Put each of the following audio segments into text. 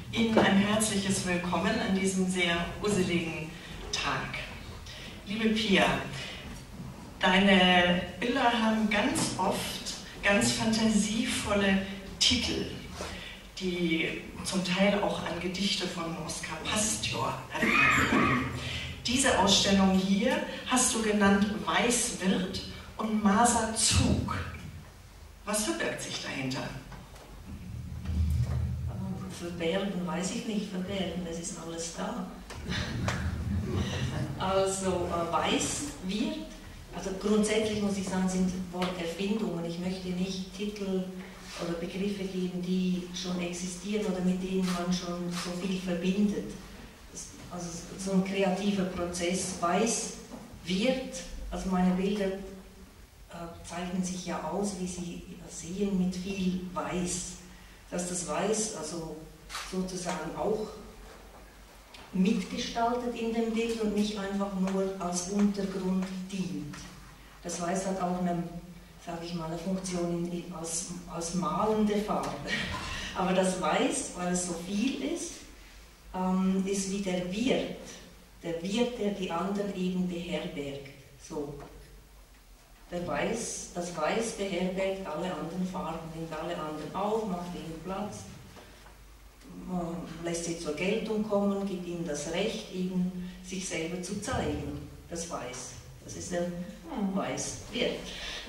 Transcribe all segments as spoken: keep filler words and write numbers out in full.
Ihnen ein herzliches Willkommen an diesem sehr useligen Tag. Liebe Pia, deine Bilder haben ganz oft ganz fantasievolle Titel, die zum Teil auch an Gedichte von Oskar Pastior erinnern können. Diese Ausstellung hier hast du genannt Weiß wird und Maserzug. Was verbirgt sich dahinter? Verbergen weiß ich nicht, verbergen, es ist alles da. Also äh, weiß wird, also grundsätzlich muss ich sagen, sind Worterfindungen. Ich möchte nicht Titel oder Begriffe geben, die schon existieren oder mit denen man schon so viel verbindet. Also so ein kreativer Prozess. Weiß wird, also meine Bilder äh, zeichnen sich ja aus, wie Sie sehen, mit viel Weiß. Dass das Weiß also sozusagen auch mitgestaltet in dem Bild und nicht einfach nur als Untergrund dient. Das Weiß hat auch eine, sage ich mal, eine Funktion in, als, als malende Farbe. Aber das Weiß, weil es so viel ist, ähm, ist wie der Wirt. Der Wirt, der die anderen eben beherbergt. So. Der Weiß, das Weiß beherbergt alle anderen Farben, nimmt alle anderen auf, macht ihnen Platz, lässt sie zur Geltung kommen, gibt ihnen das Recht, eben sich selber zu zeigen. Das Weiß. Das ist der Weißwirt.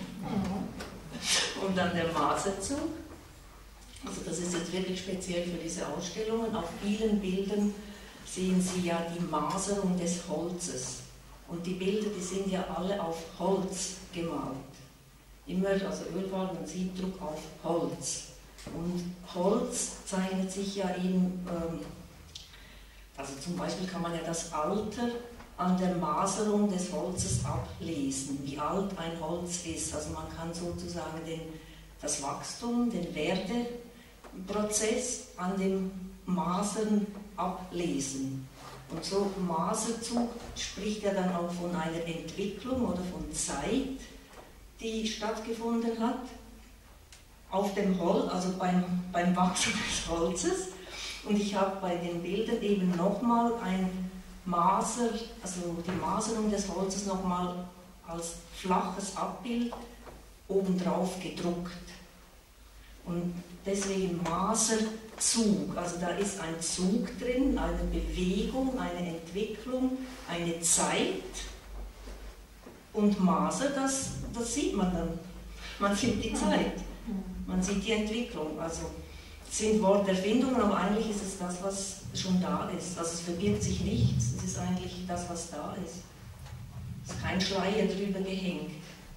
Und dann der Maserzug. Also das ist jetzt wirklich speziell für diese Ausstellungen. Auf vielen Bildern sehen Sie ja die Maserung des Holzes. Und die Bilder, die sind ja alle auf Holz gemalt. Immer, also Ölfarben und Siebdruck auf Holz. Und Holz zeichnet sich ja eben, ähm, also zum Beispiel kann man ja das Alter an der Maserung des Holzes ablesen, wie alt ein Holz ist. Also man kann sozusagen den, das Wachstum, den Werdeprozess an dem Masern ablesen. Und so Maserzug spricht ja dann auch von einer Entwicklung oder von Zeit, die stattgefunden hat, auf dem Holz, also beim, beim Wachsen des Holzes. Und ich habe bei den Bildern eben nochmal ein Maser, also die Maserung des Holzes nochmal als flaches Abbild obendrauf gedruckt. Und deswegen Maserzug, also da ist ein Zug drin, eine Bewegung, eine Entwicklung, eine Zeit. Und Maser, das, das sieht man dann. Man sieht die Zeit, man sieht die Entwicklung. Also es sind Worterfindungen, aber eigentlich ist es das, was schon da ist. Also es verbirgt sich nichts, es ist eigentlich das, was da ist. Es ist kein Schleier drüber gehängt.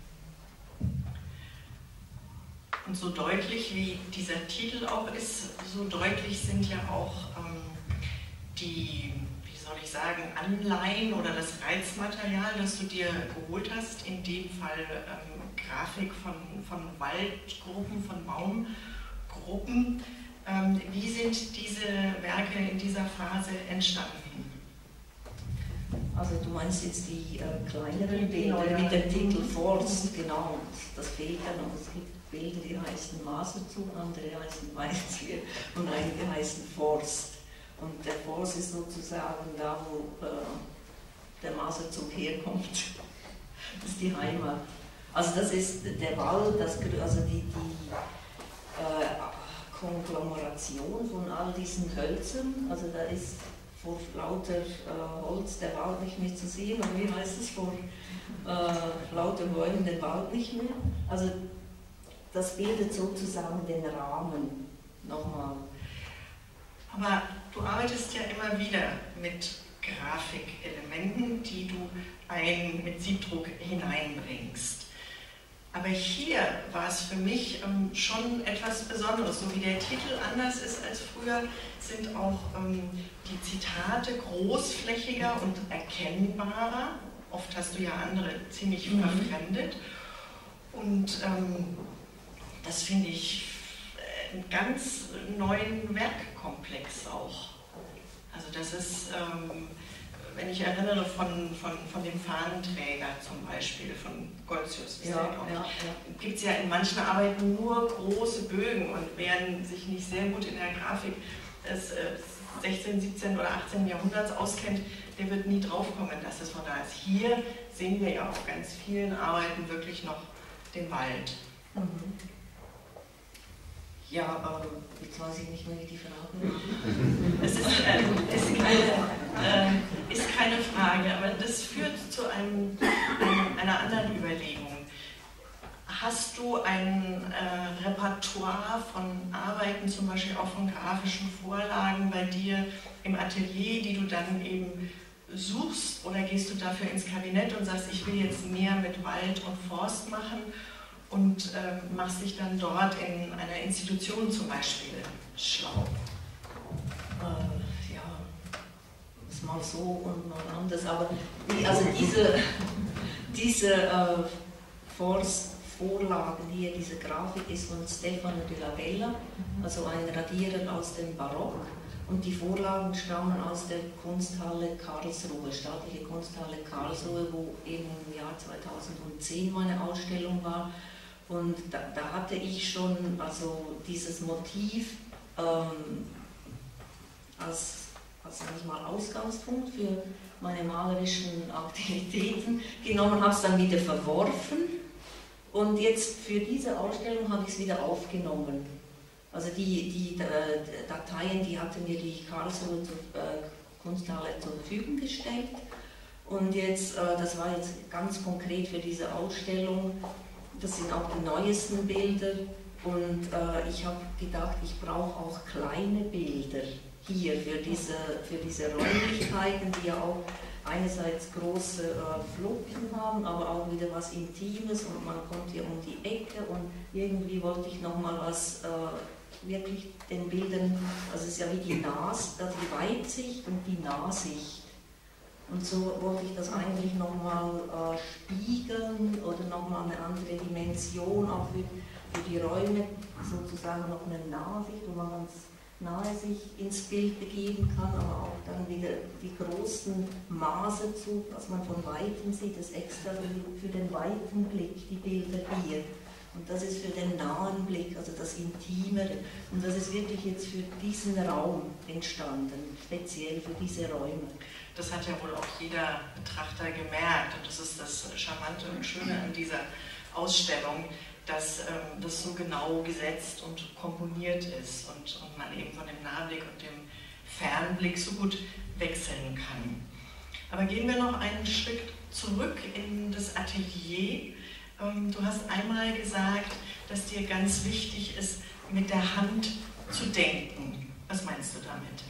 Und so deutlich wie dieser Titel auch ist, so deutlich sind ja auch ähm, die, wie soll ich sagen, Anleihen oder das Reizmaterial, das du dir geholt hast, in dem Fall ähm, Grafik von, von Waldgruppen, von Baumgruppen. Ähm, wie sind diese Werke in dieser Phase entstanden? Also du meinst jetzt die äh, kleineren Genau, Bilder ja. mit dem Titel Forst, genau, das fehlt ja noch. Es gibt Bilder, die heißen Maserzug, andere heißen Weißwirt und einige heißen Forst. Und der Forst ist sozusagen da, wo äh, der Maserzug herkommt. Das ist die Heimat. Also das ist der Wald, das, also die, die äh, Konglomeration von all diesen Hölzern, also da ist vor lauter äh, Holz der Wald nicht mehr zu sehen, oder wie heißt es, vor äh, lauter Bäumen den Wald nicht mehr. Also das bildet sozusagen den Rahmen nochmal. Aber du arbeitest ja immer wieder mit Grafikelementen, die du ein, mit Siebdruck hineinbringst. Aber hier war es für mich ähm, schon etwas Besonderes. So wie der Titel anders ist als früher, sind auch ähm, die Zitate großflächiger und erkennbarer. Oft hast du ja andere ziemlich mhm. verfremdet. Und ähm, das finde ich einen ganz neuen Werkkomplex auch. Also das ist, ähm, wenn ich erinnere von, von, von dem Fahnenträger zum Beispiel, von Goltzius, ja, ja, ja. gibt es ja in manchen Arbeiten nur große Bögen und wer sich nicht sehr gut in der Grafik des sechzehnten, siebzehnten oder achtzehnten Jahrhunderts auskennt, der wird nie draufkommen, dass es von da ist. Hier sehen wir ja auf ganz vielen Arbeiten wirklich noch den Wald. Mhm. Ja, aber jetzt weiß ich nicht mehr, wie die Frage ist. Es ist, äh, ist, keine, äh, ist keine Frage, aber das führt zu einem, einem, einer anderen Überlegung. Hast du ein äh, Repertoire von Arbeiten, zum Beispiel auch von grafischen Vorlagen bei dir im Atelier, die du dann eben suchst, oder gehst du dafür ins Kabinett und sagst, ich will jetzt mehr mit Wald und Forst machen und äh, machst dich dann dort in einer Institution zum Beispiel schlau? Äh, ja, ist mal so und mal anders, aber die, also diese, diese äh, Forst Vorlagen hier, diese Grafik ist von Stefano della Bella, also ein Radierer aus dem Barock, und die Vorlagen stammen aus der Kunsthalle Karlsruhe, staatliche Kunsthalle Karlsruhe, wo eben im Jahr zweitausendzehn meine Ausstellung war, und da, da hatte ich schon also dieses Motiv ähm, als, als sag ich mal, Ausgangspunkt für meine malerischen Aktivitäten genommen, habe es dann wieder verworfen. Und jetzt für diese Ausstellung habe ich es wieder aufgenommen. Also die, die äh, Dateien, die hatte mir die Karlsruhe äh, Kunsthalle zur Verfügung gestellt. Und jetzt, äh, das war jetzt ganz konkret für diese Ausstellung, das sind auch die neuesten Bilder. Und äh, ich habe gedacht, ich brauche auch kleine Bilder hier für diese, für diese Räumlichkeiten, die ja auch einerseits große äh, Fluchten haben, aber auch wieder was Intimes, und man kommt hier um die Ecke, und irgendwie wollte ich nochmal was äh, wirklich den Bildern, also es ist ja wie die Nas, also die Weitsicht und die Nahsicht. Und so wollte ich das eigentlich nochmal äh, spiegeln oder nochmal eine andere Dimension, auch für, für die Räume, sozusagen noch eine Nahsicht, wo man ganz nahe sich ins Bild begeben kann, aber auch dann wieder die großen Maße zu, was man von Weitem sieht, das extra für den weiten Blick, die Bilder hier. Und das ist für den nahen Blick, also das Intimere. Und das ist wirklich jetzt für diesen Raum entstanden, speziell für diese Räume. Das hat ja wohl auch jeder Betrachter gemerkt, und das ist das Charmante und Schöne an dieser Ausstellung, dass ähm, das so genau gesetzt und komponiert ist und, und man eben von dem Nahblick und dem Fernblick so gut wechseln kann. Aber gehen wir noch einen Schritt zurück in das Atelier. Ähm, du hast einmal gesagt, dass dir ganz wichtig ist, mit der Hand zu denken. Was meinst du damit?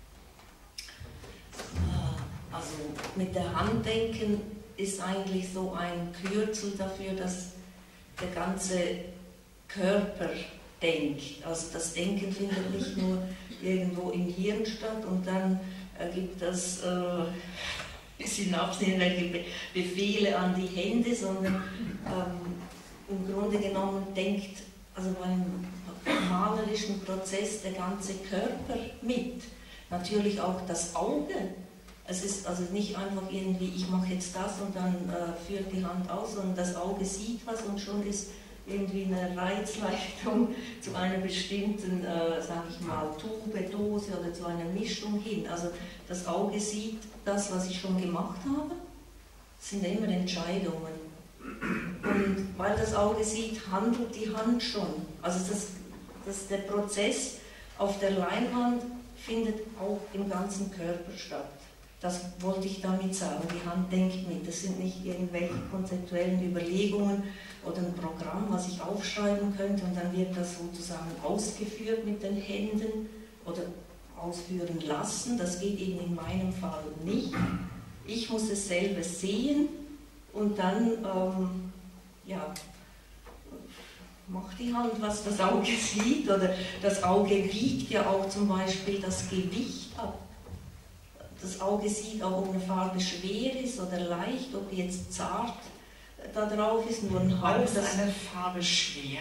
Also mit der Hand denken ist eigentlich so ein Kürzel dafür, dass der ganze Körper denkt. Also das Denken findet nicht nur irgendwo im Hirn statt und dann äh, gibt es äh, Synapsen, irgendwelche Be Befehle an die Hände, sondern ähm, im Grunde genommen denkt also beim malerischen Prozess der ganze Körper mit. Natürlich auch das Auge. Es ist also nicht einfach irgendwie, ich mache jetzt das und dann äh, führt die Hand aus, sondern das Auge sieht was und schon ist irgendwie eine Reizleitung zu einer bestimmten, äh, sage ich mal, Tube, Dose oder zu einer Mischung hin. Also das Auge sieht das, was ich schon gemacht habe. Das sind immer Entscheidungen. Und weil das Auge sieht, handelt die Hand schon. Also das, das, der Prozess auf der Leinwand findet auch im ganzen Körper statt. Das wollte ich damit sagen, die Hand denkt mit. Das sind nicht irgendwelche konzeptuellen Überlegungen oder ein Programm, was ich aufschreiben könnte und dann wird das sozusagen ausgeführt mit den Händen oder ausführen lassen. Das geht eben in meinem Fall nicht. Ich muss es selber sehen und dann ähm, ja, macht die Hand, was das Auge sieht. Oder das Auge wiegt ja auch zum Beispiel das Gewicht ab. Das Auge sieht auch, ob eine Farbe schwer ist oder leicht, ob die jetzt zart da drauf ist, nur ein Hauch. Ist eine Farbe schwer?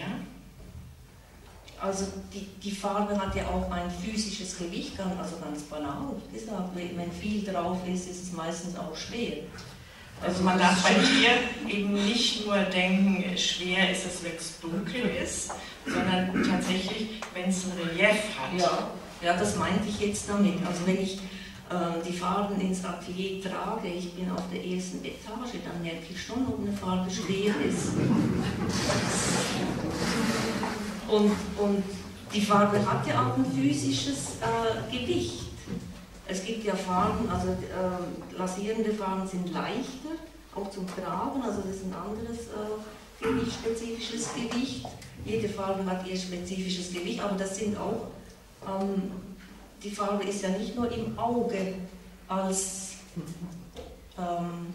Also die, die Farbe hat ja auch ein physisches Gewicht, also ganz banal gesagt. Wenn viel drauf ist, ist es meistens auch schwer. Also man darf bei dir eben nicht nur denken, schwer ist es, wenn es dunkel ist, sondern tatsächlich, wenn es ein Relief hat. Ja. Ja, das meinte ich jetzt damit. Also wenn ich äh, die Farben ins Atelier trage, ich bin auf der ersten Etage, dann merke ich schon, ob eine Farbe schwer ist. Und, und die Farbe hat ja auch ein physisches äh, Gewicht. Es gibt ja Farben, also äh, lasierende Farben sind leichter, auch zum Tragen, also das ist ein anderes äh, Gewicht, spezifisches Gewicht. Jede Farbe hat ihr spezifisches Gewicht, aber das sind auch, ähm, die Farbe ist ja nicht nur im Auge als, ähm,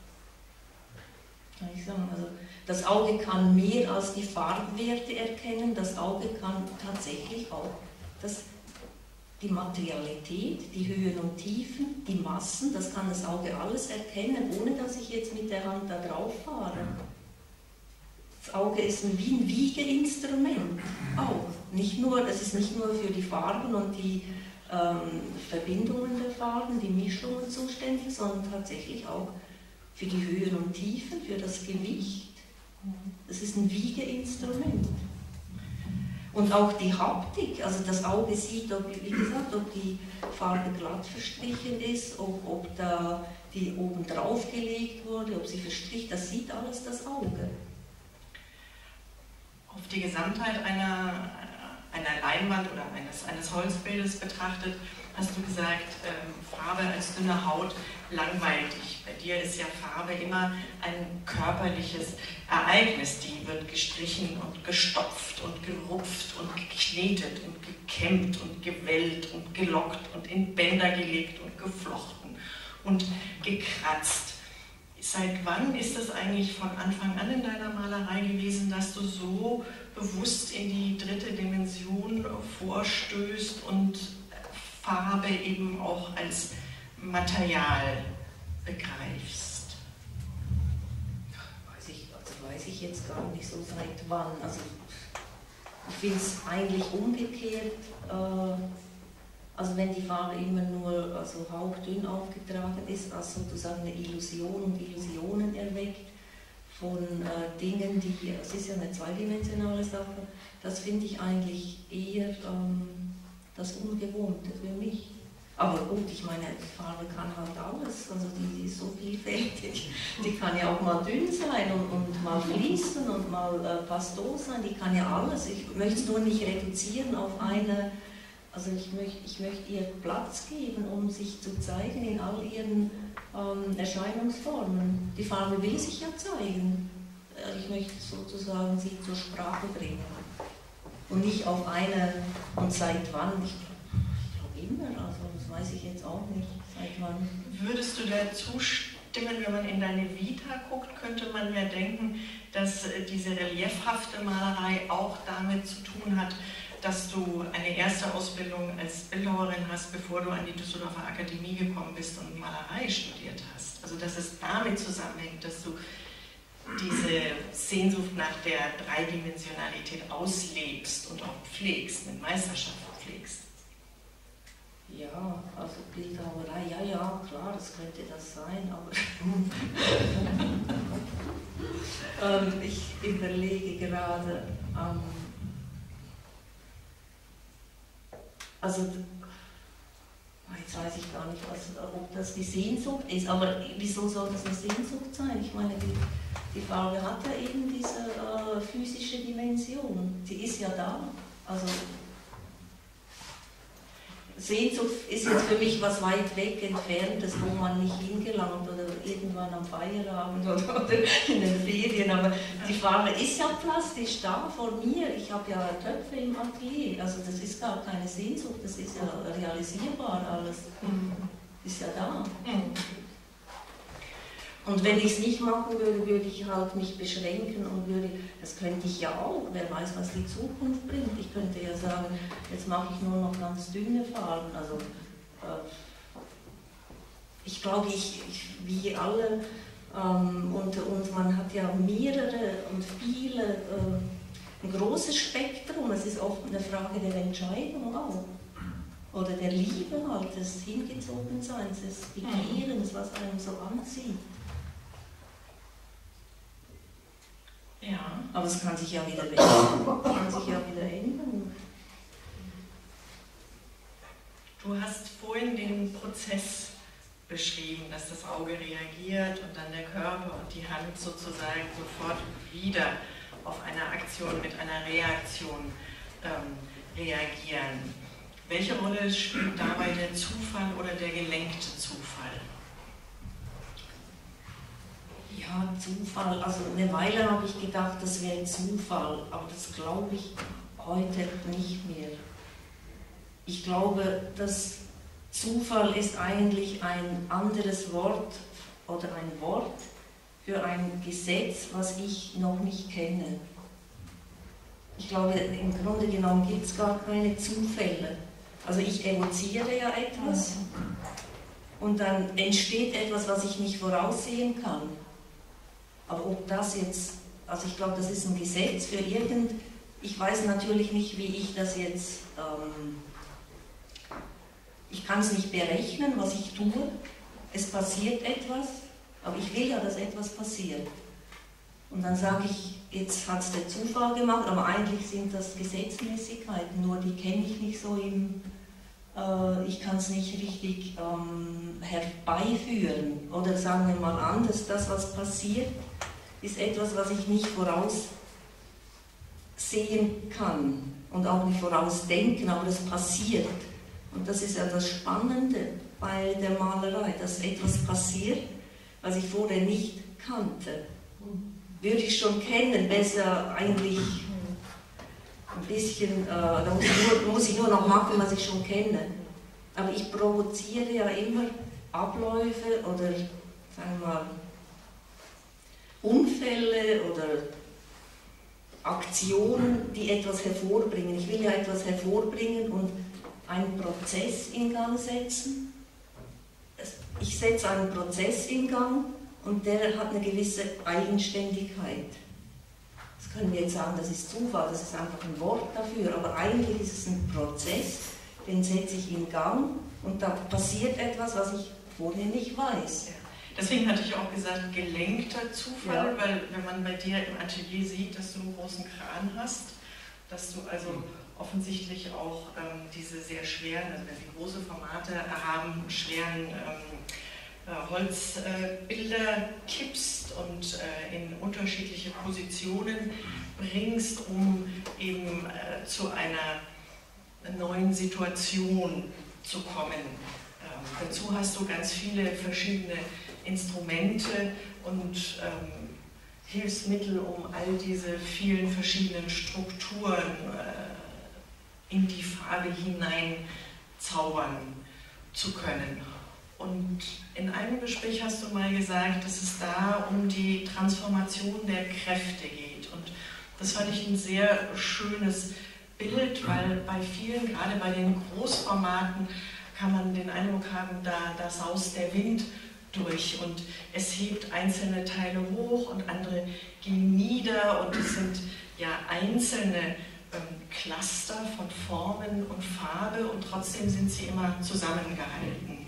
kann ich sagen, also das Auge kann mehr als die Farbwerte erkennen, das Auge kann tatsächlich auch das, die Materialität, die Höhen und Tiefen, die Massen, das kann das Auge alles erkennen, ohne dass ich jetzt mit der Hand da drauf fahre. Das Auge ist ein, wie ein Wiegeinstrument auch. Nicht nur, es ist nicht nur für die Farben und die ähm, Verbindungen der Farben, die Mischungen zuständig, sondern tatsächlich auch für die Höhen und Tiefen, für das Gewicht. Es ist ein Wiegeinstrument. Und auch die Haptik, also das Auge sieht, ob, wie gesagt, ob die Farbe glatt verstrichen ist, ob, ob da die oben drauf gelegt wurde, ob sie verstrichen, das sieht alles das Auge. Auf die Gesamtheit einer, einer Leinwand oder eines, eines Holzbildes betrachtet, hast du gesagt, ähm, Farbe als dünne Haut langweilt dich. Bei dir ist ja Farbe immer ein körperliches Ereignis. Die wird gestrichen und gestopft und gerupft und geknetet und gekämmt und gewellt und gelockt und in Bänder gelegt und geflochten und gekratzt. Seit wann ist es eigentlich von Anfang an in deiner Malerei gewesen, dass du so bewusst in die dritte Dimension vorstößt und Farbe eben auch als Material begreifst? Weiß ich, also weiß ich jetzt gar nicht so seit wann. Also ich finde es eigentlich umgekehrt. Äh, also wenn die Farbe immer nur also hauchdünn aufgetragen ist, als sozusagen eine Illusion und Illusionen erweckt von äh, Dingen, die, es ist ja eine zweidimensionale Sache, das finde ich eigentlich eher ähm, das Ungewohnte für mich. Aber gut, ich meine, die Farbe kann halt alles, also die, die ist so vielfältig. Die kann ja auch mal dünn sein und, und mal fließen und mal äh, pastos sein, die kann ja alles. Ich möchte es nur nicht reduzieren auf eine, also ich möchte, ich möchte ihr Platz geben, um sich zu zeigen in all ihren ähm, Erscheinungsformen. Die Farbe will sich ja zeigen. Ich möchte sozusagen sie zur Sprache bringen. Und nicht auf eine, und seit wann, ich glaube immer, also das weiß ich jetzt auch nicht, seit wann. Würdest du da zustimmen, wenn man in deine Vita guckt, könnte man ja denken, dass diese reliefhafte Malerei auch damit zu tun hat, dass du eine erste Ausbildung als Bildhauerin hast, bevor du an die Düsseldorfer Akademie gekommen bist und Malerei studiert hast. Also dass es damit zusammenhängt, dass du diese Sehnsucht nach der Dreidimensionalität auslebst und auch pflegst, mit Meisterschaft pflegst. Ja, also Bildhauerei, ja, ja, klar, das könnte das sein, aber ähm, ich überlege gerade, ähm, also jetzt weiß ich gar nicht, was, ob das die Sehnsucht ist, aber wieso soll das eine Sehnsucht sein? Ich meine, die, die Farbe hat ja eben diese äh, physische Dimension, sie ist ja da. Also Sehnsucht ist jetzt für mich was weit weg Entferntes, wo man nicht hingelangt oder irgendwann am Feierabend oder, oder in den Ferien, aber die Farbe ist ja plastisch da vor mir. Ich habe ja Töpfe im Atelier, also das ist gar keine Sehnsucht, das ist ja realisierbar alles, ist ja da. Und wenn ich es nicht machen würde, würde ich halt mich beschränken und würde, das könnte ich ja auch, wer weiß, was die Zukunft bringt. Ich könnte ja sagen, jetzt mache ich nur noch ganz dünne Farben. Also äh, ich glaube, ich, ich, wie alle ähm, unter uns, man hat ja mehrere und viele, äh, ein großes Spektrum. Es ist oft eine Frage der Entscheidung auch. Oder der Liebe halt, des Hingezogenseins, des Begehrens, was einem so anzieht. Ja. Aber es kann sich ja wieder ändern. kann sich ja wieder ändern. Du hast vorhin den Prozess beschrieben, dass das Auge reagiert und dann der Körper und die Hand sozusagen sofort wieder auf eine Aktion mit einer Reaktion ähm, reagieren. Welche Rolle spielt dabei der Zufall oder der gelenkte Zufall? Ja, Zufall. Also eine Weile habe ich gedacht, das wäre Zufall, aber das glaube ich heute nicht mehr. Ich glaube, dass Zufall ist eigentlich ein anderes Wort oder ein Wort für ein Gesetz, was ich noch nicht kenne. Ich glaube, im Grunde genommen gibt es gar keine Zufälle. Also ich evoziere ja etwas und dann entsteht etwas, was ich nicht voraussehen kann. Aber ob das jetzt, also ich glaube, das ist ein Gesetz für irgend, ich weiß natürlich nicht, wie ich das jetzt, ähm, ich kann es nicht berechnen, was ich tue. Es passiert etwas, aber ich will ja, dass etwas passiert. Und dann sage ich, jetzt hat es der Zufall gemacht, aber eigentlich sind das Gesetzmäßigkeiten, nur die kenne ich nicht so im, äh, ich kann es nicht richtig ähm, herbeiführen. Oder sagen wir mal anders, das, was passiert, ist etwas, was ich nicht voraussehen kann und auch nicht vorausdenken, aber es passiert. Und das ist ja das Spannende bei der Malerei, dass etwas passiert, was ich vorher nicht kannte. Würde ich schon kennen, besser eigentlich ein bisschen, äh, da muss ich, nur, muss ich nur noch machen, was ich schon kenne. Aber ich provoziere ja immer Abläufe oder, sagen wir mal, Unfälle oder Aktionen, die etwas hervorbringen. Ich will ja etwas hervorbringen und einen Prozess in Gang setzen. Ich setze einen Prozess in Gang und der hat eine gewisse Eigenständigkeit. Das können wir jetzt sagen, das ist Zufall, das ist einfach ein Wort dafür, aber eigentlich ist es ein Prozess, den setze ich in Gang und da passiert etwas, was ich vorher nicht weiß. Ja. Deswegen hatte ich auch gesagt, gelenkter Zufall, ja. Weil wenn man bei dir im Atelier sieht, dass du einen großen Kran hast, dass du also offensichtlich auch ähm, diese sehr schweren, also wenn sie große Formate haben, schweren ähm, äh, Holzbilder äh, kippst und äh, in unterschiedliche Positionen bringst, um eben äh, zu einer neuen Situation zu kommen. Ähm, dazu hast du ganz viele verschiedene Instrumente und ähm, Hilfsmittel, um all diese vielen verschiedenen Strukturen äh, in die Farbe hinein zaubern zu können. Und in einem Gespräch hast du mal gesagt, dass es da um die Transformation der Kräfte geht. Und das fand ich ein sehr schönes Bild, weil bei vielen, gerade bei den Großformaten, kann man den Eindruck haben, da, da saust der Wind durch und es hebt einzelne Teile hoch und andere gehen nieder und es sind ja einzelne Cluster von Formen und Farbe und trotzdem sind sie immer zusammengehalten.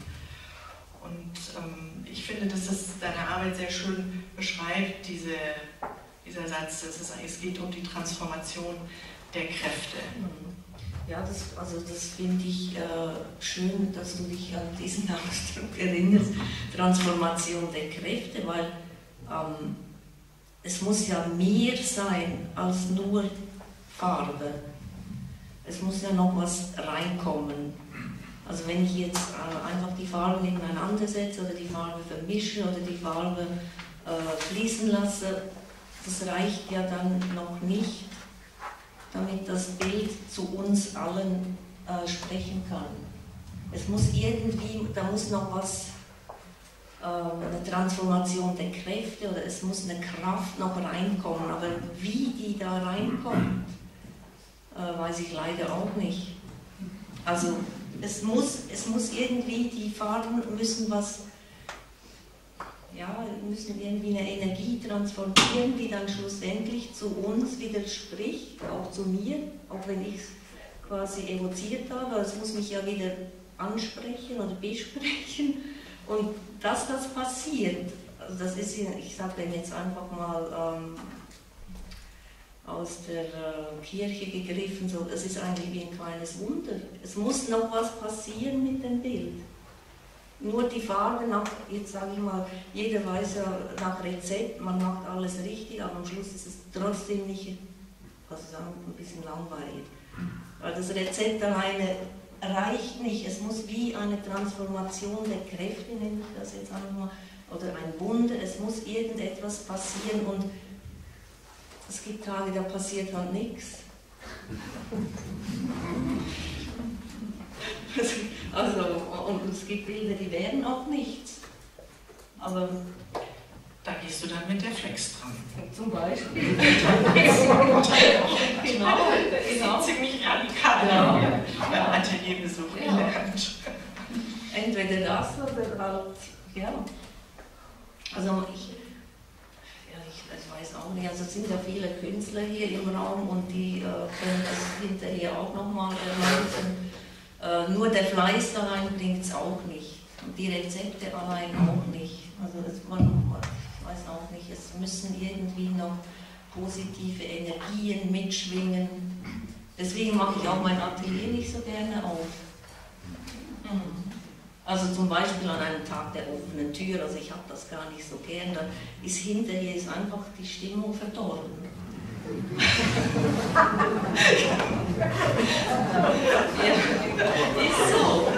Und ähm, ich finde, dass das deine Arbeit sehr schön beschreibt, diese, dieser Satz, dass es, es geht um die Transformation der Kräfte. Ja, das, also das finde ich äh, schön, dass du dich an diesen Ausdruck erinnerst, Transformation der Kräfte, weil ähm, es muss ja mehr sein als nur Farbe. Es muss ja noch was reinkommen. Also wenn ich jetzt äh, einfach die Farben nebeneinander setze oder die Farbe vermische oder die Farbe äh, fließen lasse, das reicht ja dann noch nicht, damit das Bild zu uns allen äh, sprechen kann. Es muss irgendwie, da muss noch was, äh, eine Transformation der Kräfte oder es muss eine Kraft noch reinkommen, aber wie die da reinkommt, äh, weiß ich leider auch nicht. Also es muss, es muss irgendwie, die Farben müssen was, ja, müssen irgendwie eine Energie transformieren, die dann schlussendlich zu uns wieder spricht, auch zu mir, auch wenn ich es quasi evoziert habe, aber es muss mich ja wieder ansprechen oder besprechen. Und dass das passiert, also das ist, ich sage dem jetzt einfach mal, ähm, aus der äh, Kirche gegriffen. So, das ist eigentlich wie ein kleines Wunder. Es muss noch was passieren mit dem Bild. Nur die Farbe nach, jetzt sage ich mal, jeder weiß ja nach Rezept, man macht alles richtig, aber am Schluss ist es trotzdem nicht, also sagen, ein bisschen langweilig. Weil das Rezept alleine reicht nicht, es muss wie eine Transformation der Kräfte, nenne ich das jetzt einmal, oder ein Wunder, es muss irgendetwas passieren und es gibt Tage, da passiert halt nichts. Also, und es gibt Bilder, die werden auch nichts. Aber da gehst du dann mit der Flex dran. Zum Beispiel. genau, genau. Ziemlich radikal ja. beim Atelierbesuch ja. gelernt. Entweder das oder halt, ja. Also ich, ja, ich, ich weiß auch nicht, also es sind ja viele Künstler hier im Raum und die äh, können das hinterher auch nochmal erläutern. Äh, nur der Fleiß allein bringt es auch nicht. Und die Rezepte allein auch nicht. Also das, man, ich weiß auch nicht, es müssen irgendwie noch positive Energien mitschwingen. Deswegen mache ich auch mein Atelier nicht so gerne auf. Also zum Beispiel an einem Tag der offenen Tür, also ich habe das gar nicht so gern, da ist hinterher ist einfach die Stimmung verdorben. Ja, ist so.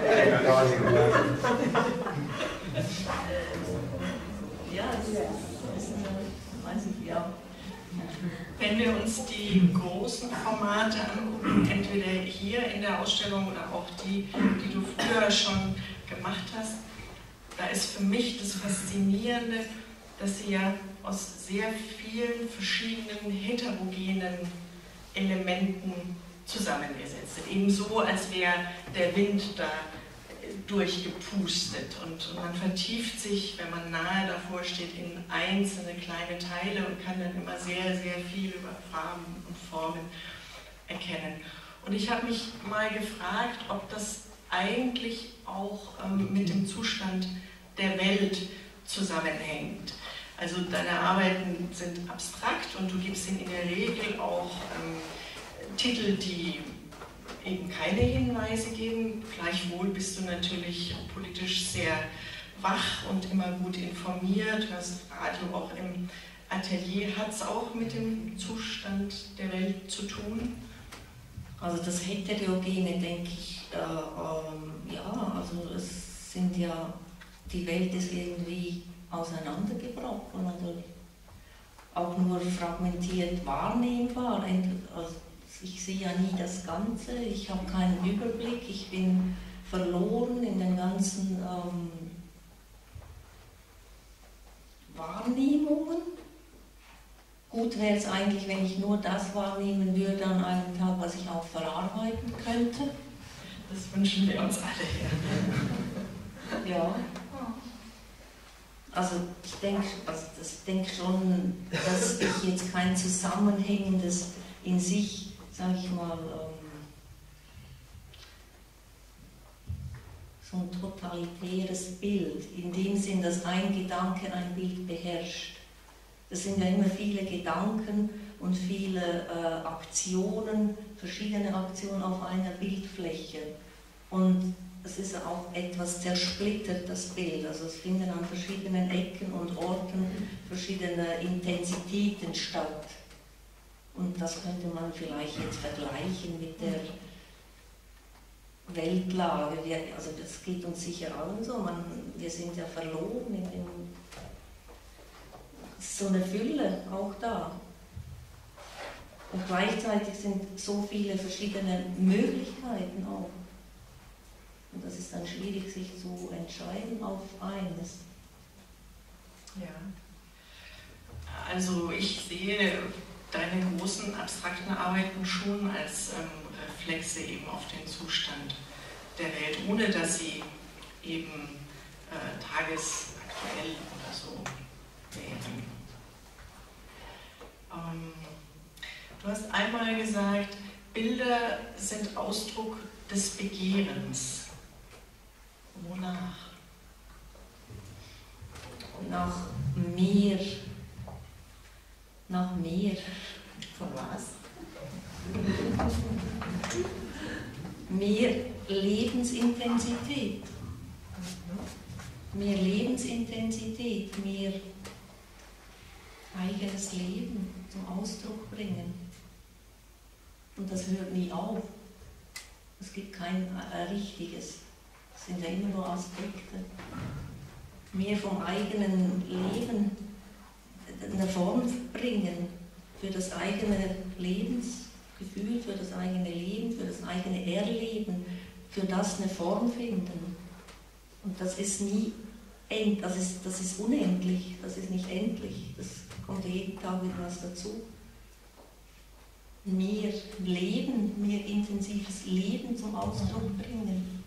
Ja, es ist, weiß ich, ja. Wenn wir uns die großen Formate angucken, entweder hier in der Ausstellung oder auch die, die du früher schon gemacht hast, da ist für mich das Faszinierende, dass sie ja aus sehr vielen verschiedenen heterogenen Elementen zusammengesetzt sind. Ebenso, als wäre der Wind da durchgepustet und, und man vertieft sich, wenn man nahe davor steht, in einzelne kleine Teile und kann dann immer sehr, sehr viel über Farben und Formen erkennen. Und ich habe mich mal gefragt, ob das eigentlich auch ähm, mit dem Zustand der Welt zusammenhängt. Also deine Arbeiten sind abstrakt und du gibst ihnen in der Regel auch ähm, Titel, die eben keine Hinweise geben. Gleichwohl bist du natürlich politisch sehr wach und immer gut informiert. Du hast Radio auch im Atelier. Hat es auch mit dem Zustand der Welt zu tun? Also das Heterogene, denke ich, äh, ähm, ja, also es sind ja, die Welt ist irgendwie auseinandergebrochen oder auch nur fragmentiert wahrnehmbar. Also ich sehe ja nie das Ganze, ich habe keinen Überblick, ich bin verloren in den ganzen ähm, Wahrnehmungen. Gut wäre es eigentlich, wenn ich nur das wahrnehmen würde an einem Tag, was ich auch verarbeiten könnte. Das wünschen wir uns alle. Ja. Also ich denke also das denk schon, dass ich jetzt kein zusammenhängendes in sich, sage ich mal, ähm, so ein totalitäres Bild, in dem Sinn, dass ein Gedanke ein Bild beherrscht. Das sind ja immer viele Gedanken und viele äh, Aktionen, verschiedene Aktionen auf einer Bildfläche. Und es ist auch etwas zersplittert, das Bild. Also es finden an verschiedenen Ecken und Orten verschiedene Intensitäten statt. Und das könnte man vielleicht jetzt vergleichen mit der Weltlage. Wir, also das geht uns sicher allen so. Man, wir sind ja verloren in dem. Es ist so eine Fülle auch da. Und gleichzeitig sind so viele verschiedene Möglichkeiten auch. Und das ist dann schwierig, sich zu entscheiden auf eines. Ja. Also ich sehe deine großen abstrakten Arbeiten schon als ähm, Reflexe eben auf den Zustand der Welt, ohne dass sie eben äh, tagesaktuell oder so wären. Ähm, du hast einmal gesagt, Bilder sind Ausdruck des Begehrens. Wonach? Nach mehr. Nach mehr. Von was? Mehr Lebensintensität. Mehr Lebensintensität, mehr eigenes Leben zum Ausdruck bringen. Und das hört nie auf. Es gibt kein äh, richtiges. Es sind ja immer nur Aspekte. Mehr vom eigenen Leben eine Form bringen für das eigene Lebensgefühl, für das eigene Leben, für das eigene Erleben, für das eine Form finden. Und das ist nie end, das ist, das ist unendlich, das ist nicht endlich, das kommt jeden Tag wieder was dazu. Mehr Leben, mehr intensives Leben zum Ausdruck bringen.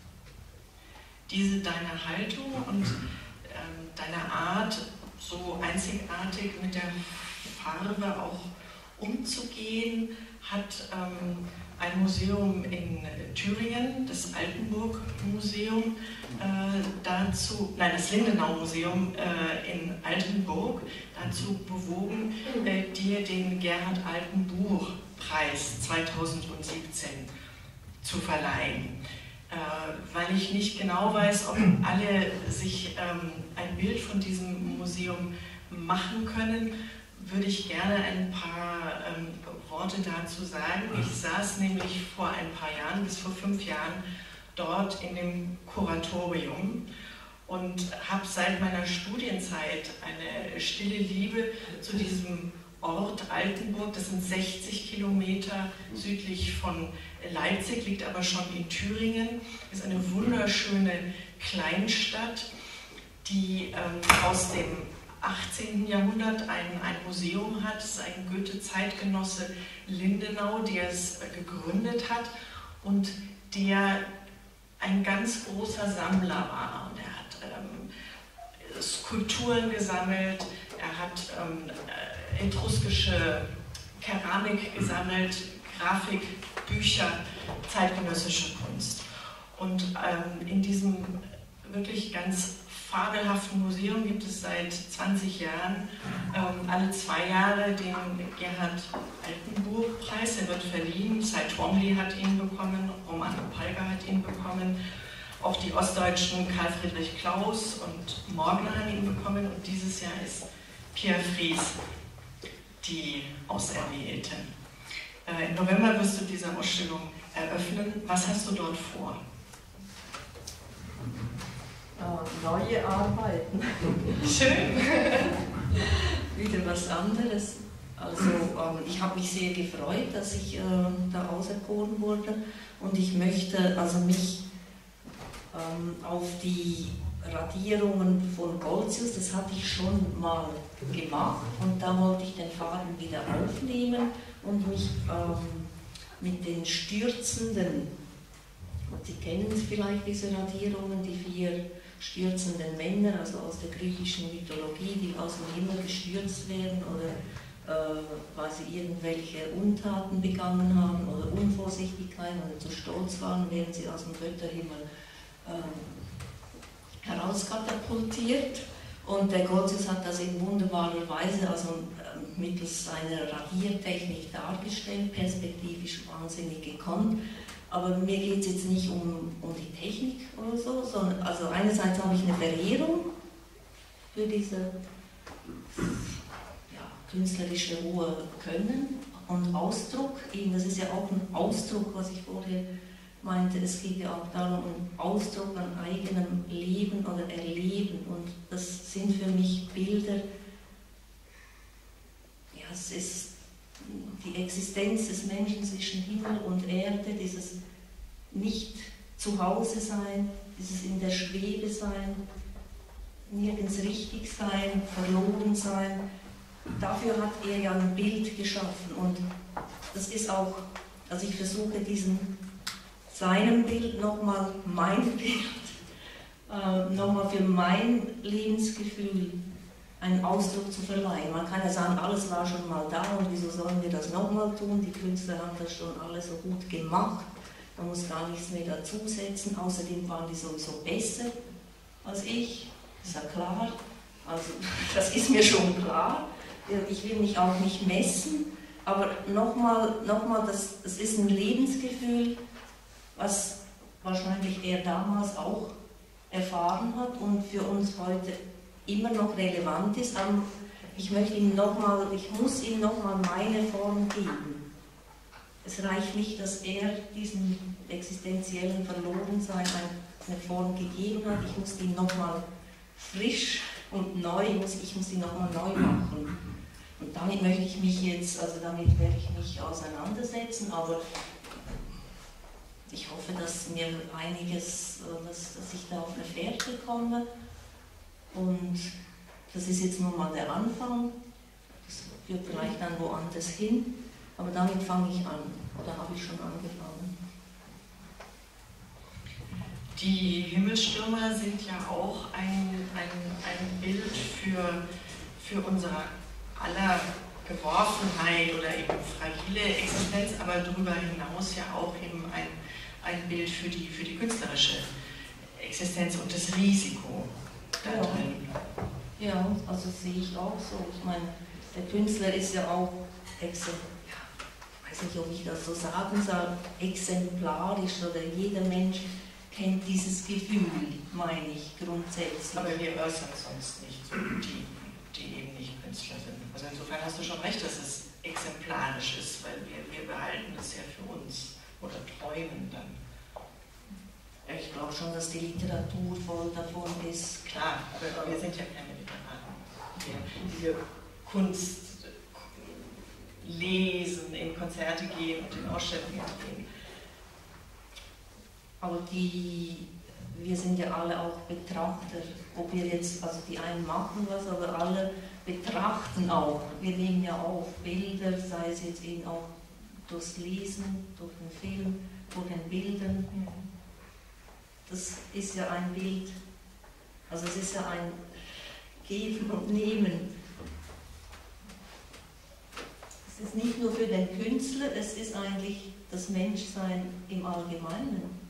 Diese deine Haltung und ähm, deine Art, so einzigartig mit der Farbe auch umzugehen, hat ähm, ein Museum in Thüringen, das Altenburg-Museum, äh, dazu, nein, das Lindenau-Museum äh, in Altenburg dazu bewogen, äh, dir den Gerhard-Altenbuch-Preis zweitausendsiebzehn zu verleihen. Äh, weil ich nicht genau weiß, ob alle sich ähm, ein Bild von diesem Museum machen können, würde ich gerne ein paar ähm, Worte dazu sagen. Ich saß nämlich vor ein paar Jahren, bis vor fünf Jahren, dort in dem Kuratorium und habe seit meiner Studienzeit eine stille Liebe zu diesem Ort Altenburg. Das sind sechzig Kilometer südlich von Leipzig, liegt aber schon in Thüringen. Das ist eine wunderschöne Kleinstadt, die ähm, aus dem achtzehnten Jahrhundert ein, ein Museum hat. Es ist ein Goethe-Zeitgenosse Lindenau, der es gegründet hat und der ein ganz großer Sammler war. Und er hat ähm, Skulpturen gesammelt, er hat ähm, etruskische Keramik gesammelt, Grafik, Bücher, zeitgenössische Kunst. Und ähm, in diesem wirklich ganz fabelhaften Museum gibt es seit zwanzig Jahren ähm, alle zwei Jahre den Gerhard-Altenburg-Preis. Er wird verliehen. Cy Twombly hat ihn bekommen, Roman Opalka hat ihn bekommen, auch die Ostdeutschen Karl Friedrich Klaus und Morgner haben ihn bekommen. Und dieses Jahr ist Pia Fries die Auserwählte. Äh, Im November wirst du diese Ausstellung eröffnen. Was hast du dort vor? Neue Arbeiten. Schön. Wieder was anderes. Also ähm, ich habe mich sehr gefreut, dass ich äh, da auserkoren wurde und ich möchte also mich ähm, auf die Radierungen von Goltzius, das hatte ich schon mal gemacht und da wollte ich den Faden wieder aufnehmen und mich ähm, mit den stürzenden, und Sie kennen vielleicht diese Radierungen, die vier stürzenden Männer, also aus der griechischen Mythologie, die aus dem Himmel gestürzt werden oder äh, weil sie irgendwelche Untaten begangen haben oder Unvorsichtigkeit oder zu stolz waren, werden sie aus dem Götterhimmel äh, herauskatapultiert. Und der Goltzius hat das in wunderbarer Weise, also äh, mittels seiner Radiertechnik dargestellt, perspektivisch wahnsinnig gekonnt. Aber mir geht es jetzt nicht um, um die Technik oder so, sondern also einerseits habe ich eine Verehrung für diese ja, künstlerische hohe Können und Ausdruck. Eben, das ist ja auch ein Ausdruck, was ich vorher meinte. Es geht ja auch darum, einen Ausdruck an eigenem Leben oder Erleben. Und das sind für mich Bilder, ja, es ist die Existenz des Menschen zwischen Himmel und Erde, dieses nicht zu Hause sein, dieses in der Schwebe sein, nirgends richtig sein, verloren sein. Dafür hat er ja ein Bild geschaffen und das ist auch, also ich versuche diesem seinem Bild nochmal mein Bild, äh, nochmal für mein Lebensgefühl einen Ausdruck zu verleihen. Man kann ja sagen, alles war schon mal da und wieso sollen wir das nochmal tun? Die Künstler haben das schon alle so gut gemacht, man muss gar nichts mehr dazusetzen, außerdem waren die sowieso besser als ich, ist ja klar, also das ist mir schon klar. Ich will mich auch nicht messen Aber nochmal, noch mal, das, das ist ein Lebensgefühl, was wahrscheinlich er damals auch erfahren hat und für uns heute immer noch relevant ist. Aber ich möchte ihm noch mal, ich muss ihm nochmal meine Form geben. Es reicht nicht, dass er diesen existenziellen Verlorensein eine Form gegeben hat. Ich muss ihn nochmal frisch und neu, ich muss ihn nochmal neu machen. Und damit möchte ich mich jetzt, also damit werde ich mich auseinandersetzen, aber ich hoffe, dass mir einiges, dass, dass ich da auf eine Fährte komme. Und das ist jetzt nur mal der Anfang. Das führt vielleicht dann woanders hin. Aber damit fange ich an. Oder habe ich schon angefangen? Die Himmelstürmer sind ja auch ein, ein, ein Bild für, für unsere aller Geworfenheit oder eben fragile Existenz, aber darüber hinaus ja auch eben ein, ein Bild für die, für die künstlerische Existenz und das Risiko da ja. drin. Ja, also sehe ich auch so. Ich meine, der Künstler ist ja auch exemplarisch, ich weiß nicht, ob ich das so sagen soll, exemplarisch oder jeder Mensch kennt dieses Gefühl, meine ich, grundsätzlich. Aber wir äußern sonst nicht so, die, die eben nicht Künstler sind. Also insofern hast du schon recht, dass es exemplarisch ist, weil wir, wir behalten es ja für uns oder träumen dann. Ich glaube schon, dass die Literatur voll davon ist. Klar, aber wir sind ja keine Literaten. Wir, wir Kunst lesen, in Konzerte gehen und in Ausstellungen gehen. Aber die, wir sind ja alle auch Betrachter. Ob wir jetzt, also die einen machen was, aber alle betrachten auch. Wir nehmen ja auf Bilder, sei es jetzt eben auch durchs Lesen, durch den Film, durch den Bildern. Das ist ja ein Bild, also es ist ja ein Geben und Nehmen. Es ist nicht nur für den Künstler, es ist eigentlich das Menschsein im Allgemeinen.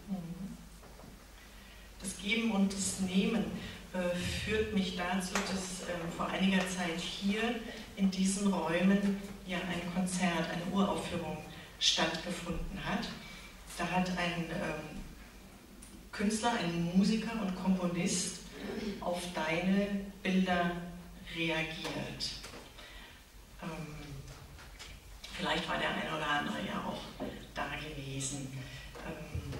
Das Geben und das Nehmen äh, führt mich dazu, dass äh, vor einiger Zeit hier in diesen Räumen ja ein Konzert, eine Uraufführung stattgefunden hat. Da hat ein ähm, Künstler, ein Musiker und Komponist auf deine Bilder reagiert. Ähm, vielleicht war der eine oder andere ja auch da gewesen. Ähm,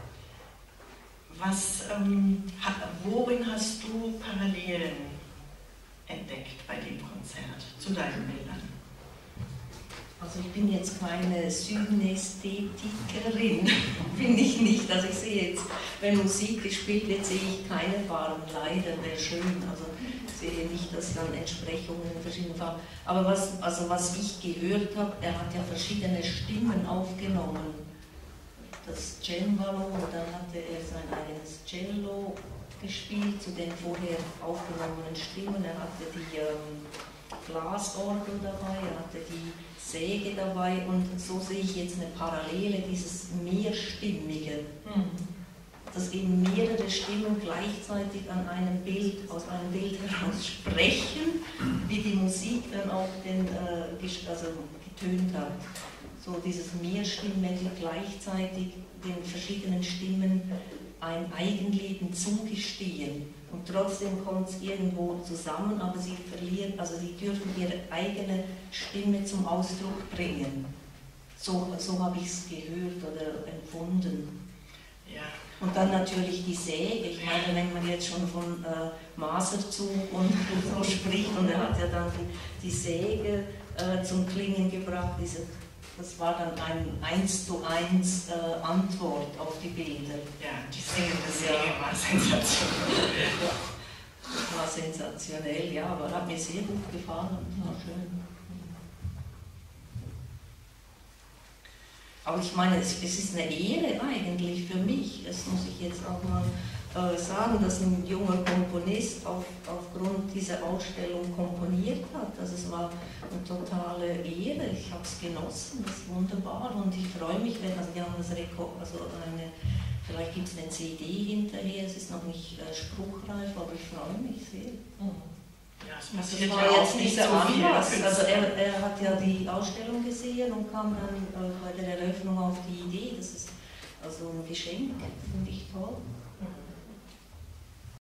was, ähm, hat, worin hast du Parallelen entdeckt bei dem Konzert zu deinen Bildern? Also ich bin jetzt keine Synästhetikerin, bin ich nicht. Also ich sehe jetzt, wenn Musik gespielt wird, sehe ich keine Farben, leider, wäre schön. Also ich sehe nicht, dass dann Entsprechungen in verschiedenen Farben. Aber was, also was ich gehört habe, er hat ja verschiedene Stimmen aufgenommen. Das Cembalo, und dann hatte er sein eigenes Cello gespielt zu den vorher aufgenommenen Stimmen. Er hatte die ähm, Glasorgel dabei, er hatte die Säge dabei und so sehe ich jetzt eine Parallele, dieses Mehrstimmige, mhm. dass eben mehrere Stimmen gleichzeitig an einem Bild, aus einem Bild heraus sprechen, wie die Musik dann auch den, äh, also getönt hat. So dieses Mehrstimmige gleichzeitig den verschiedenen Stimmen ein Eigenleben zugestehen. Und trotzdem kommt es irgendwo zusammen, aber sie verlieren, also sie dürfen ihre eigene Stimme zum Ausdruck bringen. So, so habe ich es gehört oder empfunden. Ja. Und dann natürlich die Säge. Ich meine, wenn man jetzt schon von äh, Maserzug und so spricht, und er hat ja dann die, die Säge äh, zum Klingen gebracht, diese, das war dann ein eins zu eins äh, Antwort auf die Bilder. Ja, die singende Säge ja. war sensationell. Das war sensationell, ja, aber hat mir sehr gut gefallen und war schön. Aber ich meine, es, es ist eine Ehre eigentlich für mich, das muss ich jetzt auch mal äh, sagen, dass ein junger Komponist auf, aufgrund dieser Ausstellung komponiert hat. Also es war eine totale Ehre, ich habe es genossen, das ist wunderbar und ich freue mich, wenn, also wir haben das Rekord, also eine, vielleicht gibt es eine C D hinterher, es ist noch nicht äh, spruchreif, aber ich freue mich sehr. Mhm. Ja, es Das passiert war ja jetzt auch nicht nicht so so viel. anders. Also er, er hat ja die Ausstellung gesehen und kam dann äh, bei der Eröffnung auf die Idee, das ist also ein Geschenk, finde ich toll.